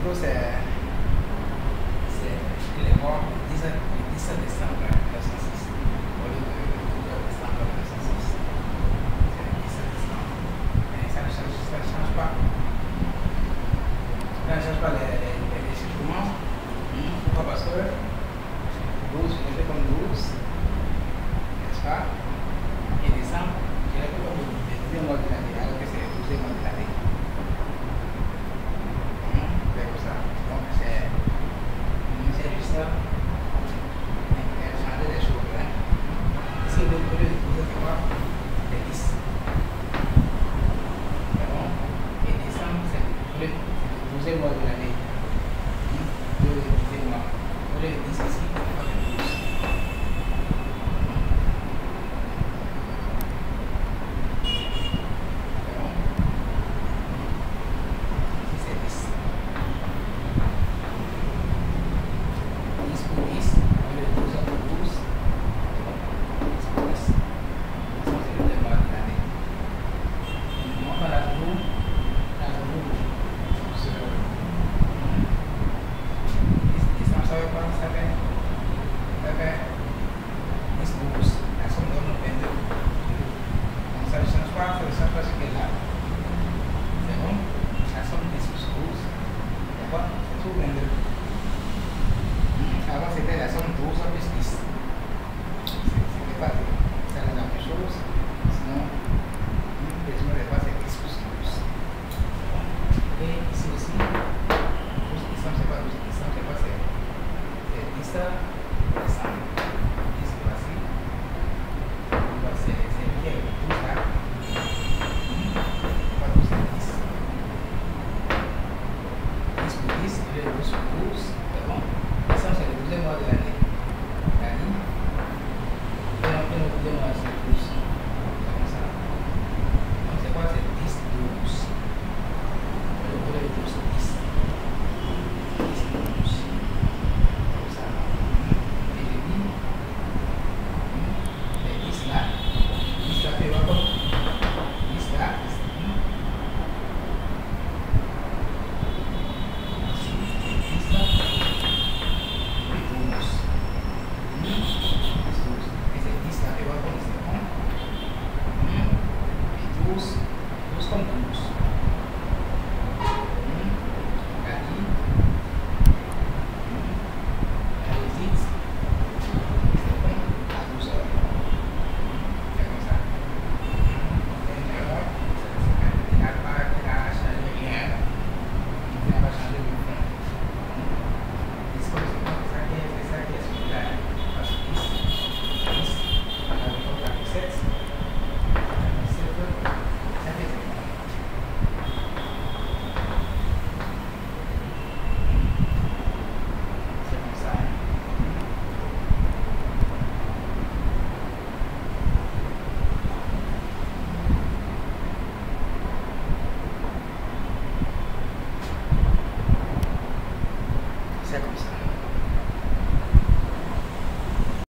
plutôt c'est les morts du 17 décembre 1906 au lieu de 12 décembre 1906. C'est le 17 décembre. Mais ça ne change pas. Ça ne change pas les chiffrements. Pourquoi? Parce que 12, je l'ai fait comme 12, n'est-ce pas? Et décembre, je l'ai fait comme le 10e mois de l'année, alors que c'est le 12e mois de l'année. C'est comme ça. Donc c'est juste ça. Changer les choses. Ici, au lieu de 12, c'est quoi? C'est 10. C'est bon? Et décembre, c'est le 12e mois de l'année. Le 10e mois. Au lieu de 10 ici,